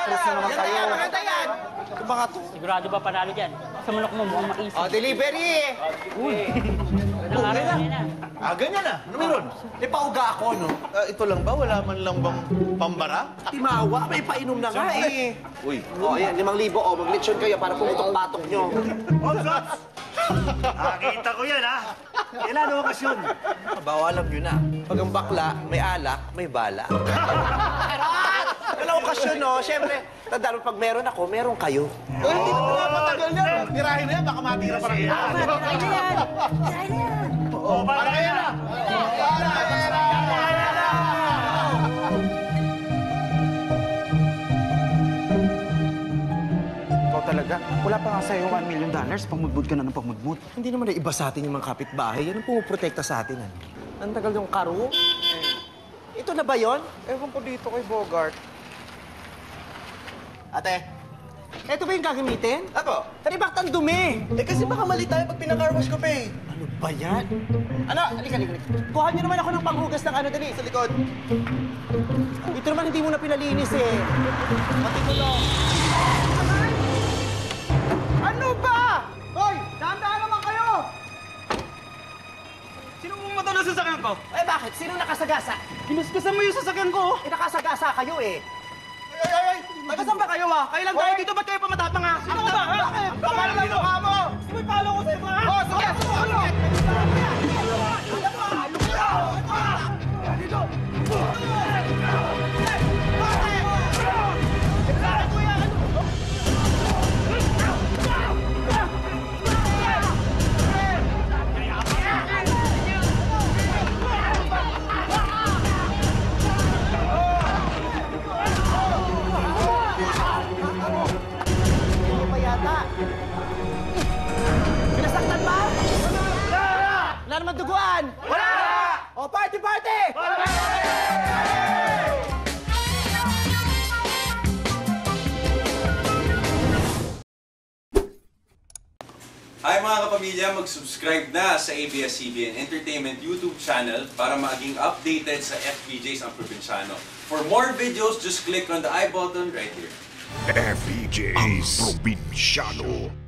Cross na naman kayo. Maganda yan. Ito ba nga to? Sigurado ba panalo dyan? Sa manok mo mukhang maisip. Oh, delivery! Uy! Anong araw na yan ah? Ganyan na. Ano meron? Pauga ako, no? Ito lang ba? Wala man lang bang pambara? Timawa, may painom na nga eh. Uy. Ayan, 5,000. Mag-lechon kayo para pumutok-patok nyo. Nakita ko yan, ha? Kailan ang okasyon? Bawalan nyo na. Pag ang bakla, may alak, may bala. Walang okasyon, no? Siyempre, tandaan mo, pag meron ako, meron kayo. Hindi na pala matagal na. Tirahin na yan, baka matira pa rin. Para kaya na! Talaga. Wala pa nga sa'yo $1 million. Pamudmud ka na ng pamudmud. Hindi naman na iba sa atin yung mga kapitbahay. Yan ang pumuprotekta sa atin. Ang tagal yung karo. Ito na ba yon? Ewan ko dito kay Bogart. Ate, ito ba yung gagamitin? Ako? Tari, bakit ang dumi? Kasi baka mali tayo pag pinakarwash ko pa eh. Ano ba yan? Ano? Halika. Kuha niyo naman ako ng panghugas ng ano, dali. Sa likod. Ito naman hindi mo na pinalinis eh. Pati ko lang. Ano ba? Hoy! Dahan-dahan naman kayo! Sino mong mata na sasakyan ko? Eh bakit? Sino nakasagasa? Ginusgasan mo yung sasakyan ko. Eh nakasagasa kayo eh. Ay! Taga-saan ba kayo ah? Kailan tayo dito? Ba't kayo pamatapang ah? Sino ka ba? Bakit? Kapal lang mukha mo! May palo ko sa'yo ha? Oh, sige! Ano? Dito! Pinasaktan ba? Wala naman duguan! Wala! O, party! Hi mga kapamilya, mag-subscribe na sa ABS-CBN Entertainment YouTube channel para maging updated sa FPJs ang Probinsyano. For more videos, just click on the I button right here. FPJs ang Probinsyano.